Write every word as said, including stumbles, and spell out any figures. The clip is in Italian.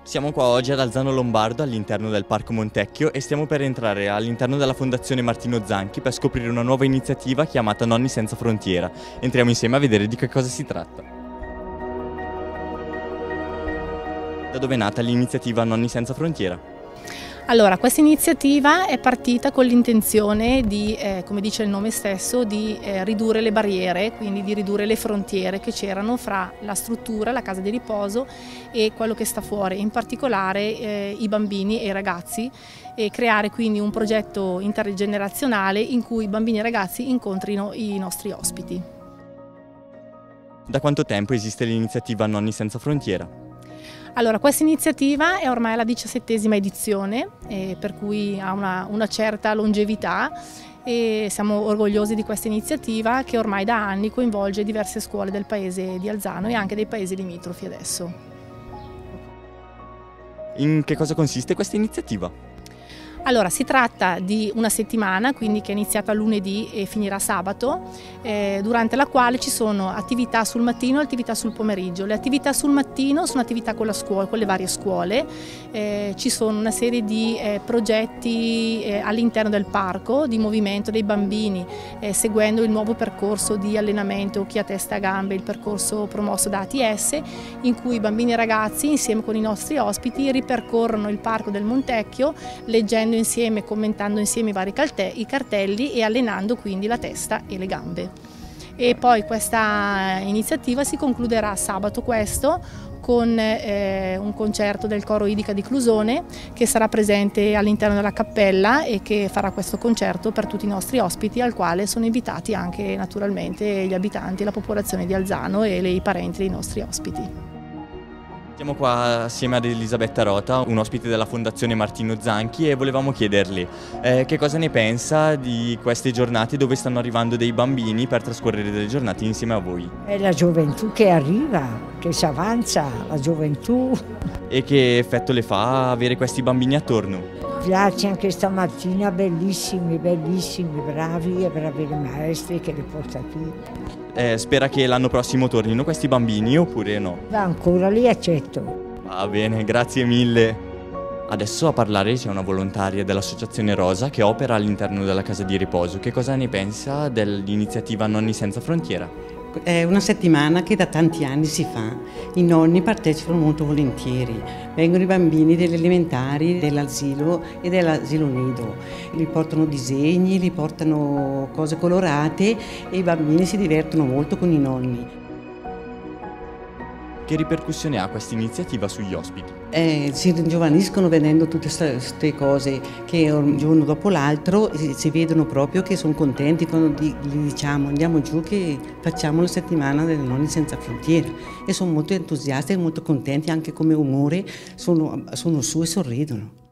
Siamo qua oggi ad Alzano Lombardo all'interno del Parco Montecchio e stiamo per entrare all'interno della Fondazione Martino Zanchi per scoprire una nuova iniziativa chiamata Nonni Senza Frontiera. Entriamo insieme a vedere di che cosa si tratta. Da dove è nata l'iniziativa Nonni Senza Frontiera? Allora, questa iniziativa è partita con l'intenzione di, eh, come dice il nome stesso, di eh, ridurre le barriere, quindi di ridurre le frontiere che c'erano fra la struttura, la casa di riposo e quello che sta fuori, in particolare eh, i bambini e i ragazzi, e creare quindi un progetto intergenerazionale in cui i bambini e i ragazzi incontrino i nostri ospiti. Da quanto tempo esiste l'iniziativa Nonni Senza Frontiera? Allora, questa iniziativa è ormai la diciassettesima edizione, eh, per cui ha una, una certa longevità e siamo orgogliosi di questa iniziativa che ormai da anni coinvolge diverse scuole del paese di Alzano e anche dei paesi limitrofi adesso. In che cosa consiste questa iniziativa? Allora, si tratta di una settimana, quindi che è iniziata lunedì e finirà sabato, eh, durante la quale ci sono attività sul mattino e attività sul pomeriggio. Le attività sul mattino sono attività con la scuola, con le varie scuole, eh, ci sono una serie di eh, progetti eh, all'interno del parco, di movimento dei bambini, eh, seguendo il nuovo percorso di allenamento Chi a testa a gambe, il percorso promosso da A T S, in cui i bambini e ragazzi, insieme con i nostri ospiti, ripercorrono il parco del Montecchio, leggendo insieme, commentando insieme i vari i cartelli e allenando quindi la testa e le gambe. E poi questa iniziativa si concluderà sabato questo con eh, un concerto del coro Idica di Clusone che sarà presente all'interno della cappella e che farà questo concerto per tutti i nostri ospiti, al quale sono invitati anche naturalmente gli abitanti, la popolazione di Alzano e i parenti dei nostri ospiti. Siamo qua assieme ad Elisabetta Rota, un ospite della Fondazione Martino Zanchi, e volevamo chiedergli eh, che cosa ne pensa di queste giornate dove stanno arrivando dei bambini per trascorrere delle giornate insieme a voi. È la gioventù che arriva, che si avanza, la gioventù. E che effetto le fa avere questi bambini attorno? Piace anche stamattina, bellissimi, bellissimi, bravi e bravi le maestre che li porta qui. Eh, spera che l'anno prossimo tornino questi bambini oppure no? Ancora li accetto. Va bene, grazie mille. Adesso a parlare c'è una volontaria dell'Associazione Rosa che opera all'interno della casa di riposo. Che cosa ne pensa dell'iniziativa Nonni Senza Frontiera? È una settimana che da tanti anni si fa, i nonni partecipano molto volentieri, vengono i bambini delle elementari, dell'asilo e dell'asilo nido, li portano disegni, li portano cose colorate e i bambini si divertono molto con i nonni. Che ripercussione ha questa iniziativa sugli ospiti? Eh, si ringiovaniscono vedendo tutte queste cose che un giorno dopo l'altro si vedono proprio che sono contenti quando gli diciamo andiamo giù che facciamo la settimana delle Nonni Senza Frontiere, e sono molto entusiasti e molto contenti, anche come umore sono, sono su e sorridono.